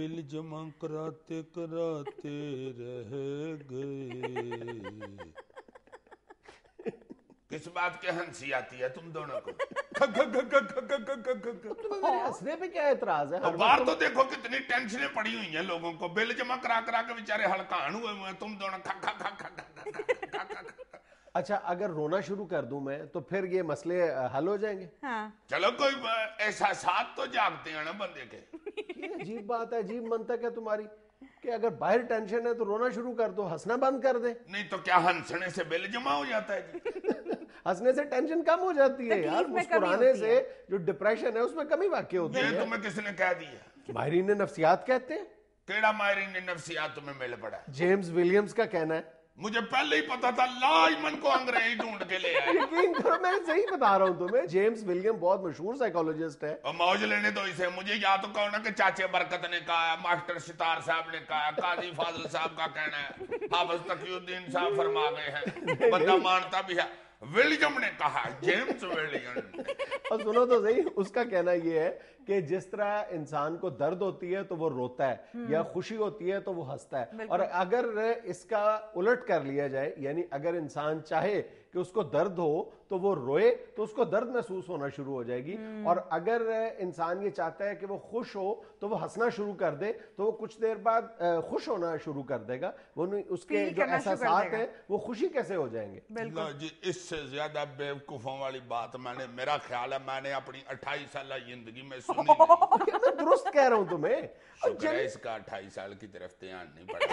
بل جمع کراتے کراتے رہ گئے. کس بات کی ہنسی آتی ہے تم دونوں کو؟ میرے ہنسنے پہ کیا اعتراض ہے؟ باہر تو دیکھو کتنی ٹینشنیں پڑی ہوئی ہیں لوگوں کو, بل جمع کرا کرا کے بیچارے ہلکان ہوئے ہوئے ہیں, تم دونوں کھا کھا کھا کھا کھا کھا. اچھا اگر رونا شروع کر دوں میں تو پھر یہ مسئلے حل ہو جائیں گے؟ چلو کوئی احساسات تو جاگتے ہیں نا بندے کے. یہ عجیب بات ہے, عجیب منطق ہے تمہاری کہ اگر باہر ٹینشن ہے تو رونا شروع کر دو, ہنسنا بند کر دے. نہیں تو کیا ہنسنے سے بل جمع ہو جاتا ہے جی؟ ہنسنے سے ٹینشن کم ہو جاتی ہے یار, مسکرانے سے جو ڈپریشن ہے اس میں کمی واقع ہوتی ہے. یہ تمہیں کس نے کہہ دیا؟ ماہرین نفسیات کہتے ہیں. کیڑا ماہرین نفسیات تمہیں مل پڑا؟ جیمز ولیمز کا کہنا ہے. مجھے پہلے ہی پتا تھا, لازمن کو انگریزی ڈھونڈ کے لے آئے. یقین کرو میں صحیح بتا رہا ہوں تمہیں, جیمز ولیم بہت مشہور سائیکالوجسٹ ہے. اور موج لینے دو اسے, مجھے یا تو کہو نا کہ چاچے برکت نے کہا ہے, ماسٹر ستار صاحب نے کہا ہے, قاضی فاضل صاحب کا کہنا ہے, حافظ تقی الدین صاحب فرما گئے ہیں, بندہ مانتا بھی ہے. ولییم نے کہا, جیمز ولیم. اور سنو تو صحیح, اس کا کہنا یہ ہے کہ جس طرح انسان کو درد ہوتی ہے تو وہ روتا ہے, یا خوشی ہوتی ہے تو وہ ہنستا ہے, اور اگر اس کا الٹ کر لیا جائے, یعنی اگر انسان چاہے کہ اس کو درد ہو تو وہ روئے تو اس کو درد محسوس ہونا شروع ہو جائے گی, اور اگر انسان یہ چاہتا ہے کہ وہ خوش ہو تو وہ ہنسنا شروع کر دے تو وہ کچھ دیر بعد خوش ہونا شروع کر دے گا. وہ اس کے جو احساسات ہیں وہ خوشی کیسے ہو جائیں گے؟ جی اس سے زیادہ بیوقوفوں والی بات میں نے, میرا خیال ہے میں نے اپنی 28 سالہ زندگی میں سنی نہیں. میں درست کہہ رہا ہوں تمہیں. شکر ہے اس کا 28 سال کی طرف دھیان نہیں پڑا.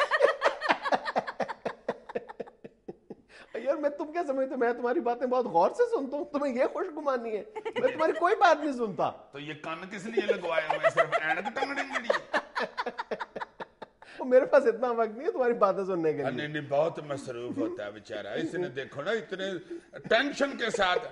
یار میں تم کیا سمجھتے, میں تمہاری باتیں بہت غور سے سنتا ہوں, تمہیں یہ خوش گمانی ہے, میں تمہاری کوئی بات نہیں سنتا. تو یہ کان کس لیے لگوائے ہوئے, صرف اینک ٹنگنے کے لیے؟ میرے پاس اتنا وقت نہیں ہے تمہاری باتیں سننے کے لیے. نہیں بہت مصروف ہوتا ہے بیچارہ, اس نے دیکھو نا اتنے ٹینشن کے ساتھ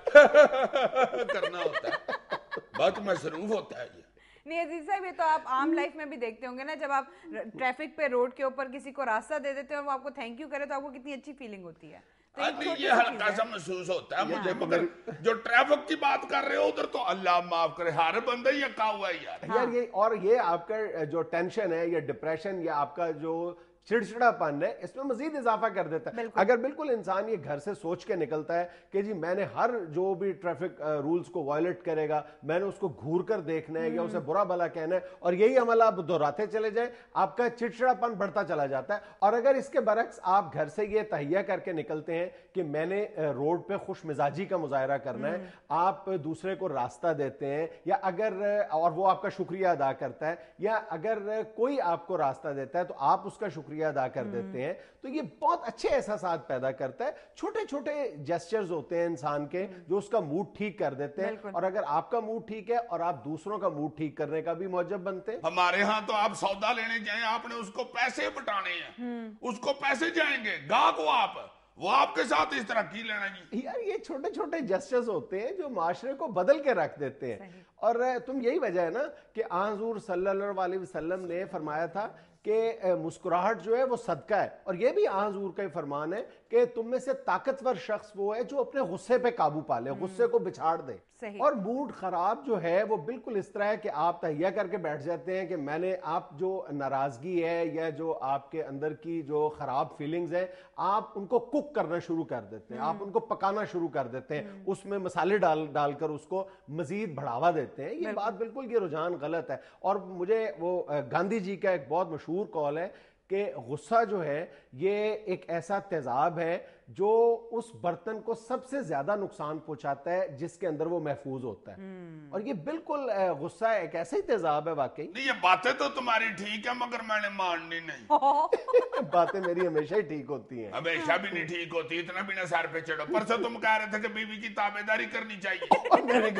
کرنا ہوتا ہے, بہت مصروف ہوتا ہے یہ. نہیں عزیز صاحب, یہ تو آپ عام لائف میں بھی دیکھتے ہوں گے نا, جب آپ ٹریفک پہ روڈ کے اوپر کسی کو راستہ دے دیتے ہیں اور وہ آپ کو تھینک یو کرے تو آپ کو کتنی اچھی فیلنگ ہوتی ہے. یہ ہلکا سا محسوس ہوتا ہے مجھے, مگر جو ٹریفک کی بات کر رہے ہو ادھر تو اللہ معاف کرے, ہر بندہ ہی یکا ہوا ہے یار. یہ اور یہ آپ کا جو ٹینشن ہے یا ڈپریشن یا آپ کا جو چڑچڑا پن ہے, اس میں مزید اضافہ کر دیتا ہے. اگر بالکل انسان یہ گھر سے سوچ کے نکلتا ہے کہ جی میں نے ہر جو بھی ٹریفک رولز کو وائلیٹ کرے گا میں نے اس کو گھور کر دیکھنا ہے یا اسے برا بھلا کہنا ہے, اور یہی عمل آپ دہراتے چلے جائیں, آپ کا چڑچڑا پن بڑھتا چلا جاتا ہے. اور اگر اس کے برعکس آپ گھر سے یہ تہیہ کر کے نکلتے ہیں کہ میں نے روڈ پہ خوش مزاجی کا مظاہرہ کرنا ہے, آپ دوسرے کو راستہ دیتے ہیں, یا اگر اور وہ آپ کا شکریہ ادا کرتا ہے, یا اگر کوئی آپ کو راستہ دیتا ہے تو آپ اس کا شکریہ ادا کر دیتے ہیں, تو یہ بہت اچھے احساسات پیدا کرتا ہے. چھوٹے چھوٹے جیسچرز ہوتے ہیں انسان کے جو اس کا موڈ ٹھیک کر دیتے ہیں, اور اگر آپ کا موڈ ٹھیک ہے اور آپ دوسروں کا موڈ ٹھیک کرنے کا بھی موجب بنتے ہیں. ہمارے ہاں تو آپ سودا لینے جائیں, آپ نے اس کو پیسے بٹانے ہیں, اس کو پیسے جائیں گے, گاہ کو وہ آپ کے ساتھ اس طرح کی لینا جی. یار یہ چھوٹے چھوٹے جسٹس ہوتے ہیں جو معاشرے کو بدل کے رکھ دیتے ہیں. اور تم یہی وجہ ہے نا کہ حضور صلی اللہ علیہ وسلم نے فرمایا تھا کہ مسکراہٹ جو ہے وہ صدقہ ہے, اور یہ بھی حضور کا فرمان ہے کہ تم میں سے طاقتور شخص وہ ہے جو اپنے غصے پہ قابو پا لے, غصے کو بچھاڑ دے. اور موڈ خراب جو ہے وہ بالکل اس طرح ہے کہ آپ تہیہ کر کے بیٹھ جاتے ہیں کہ میں نے, آپ جو ناراضگی ہے یا جو آپ کے اندر کی جو خراب فیلنگز ہیں آپ ان کو کوک کرنا شروع کر دیتے ہیں, آپ ان کو پکانا شروع کر دیتے ہیں, اس میں مسالے ڈال کر اس کو مزید بڑھاوا دیتے ہیں. یہ بات بالکل یہ رجحان غلط ہے. اور مجھے وہ گاندھی جی کا ایک بہت مشہور قول ہے کہ غصہ جو ہے یہ ایک ایسا تیزاب ہے جو اس برتن کو سب سے زیادہ نقصان پہنچاتا ہے جس کے اندر وہ محفوظ ہوتا ہے. اور یہ بالکل غصہ ایک ایسا ہی تیزاب ہے واقعی. نہیں یہ باتیں تو تمہاری ٹھیک ہے مگر میں نے ماننی نہیں. باتیں میری ہمیشہ ہی ٹھیک ہوتی ہیں. ہمیشہ بھی نہیں ٹھیک ہوتی, اتنا بھی نہ سر پہ چڑھو. پرسوں تم کہہ رہے تھے کہ بیوی کی تابعداری کرنی چاہیے,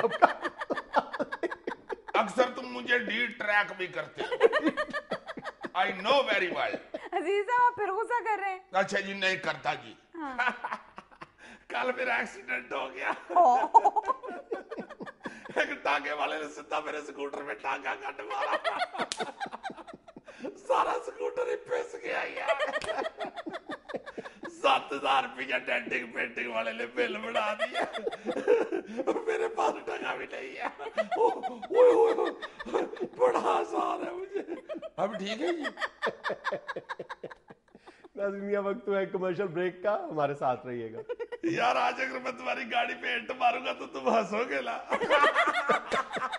اکثر تم مجھے ڈی ٹریک بھی کرتے ہو. I know very well. عزیز صاحب آپ پھر غصہ کر رہے ہیں؟ اچھا جی نہیں کرتا جی. کل میرا ایکسیڈنٹ ہو گیا, ایک ٹانگے والے نے سیدھا میرے سکوٹر میں ٹانگا کٹ مارا, سارا سکوٹر ہی پھس گیا یار. 7,000 روپیہ ڈینٹنگ پینٹنگ والے نے بل بنا دیا, میرے پاس ٹکا بھی نہیں ہے. بڑا آسان ہے مجھے. اب ٹھیک ہے جی. ناظرین وقت ہے کمرشل بریک کا, ہمارے ساتھ رہیے گا. یار آج اگر میں تمہاری گاڑی پہ اینٹ ماروں گا تو تم ہنسو گے نا.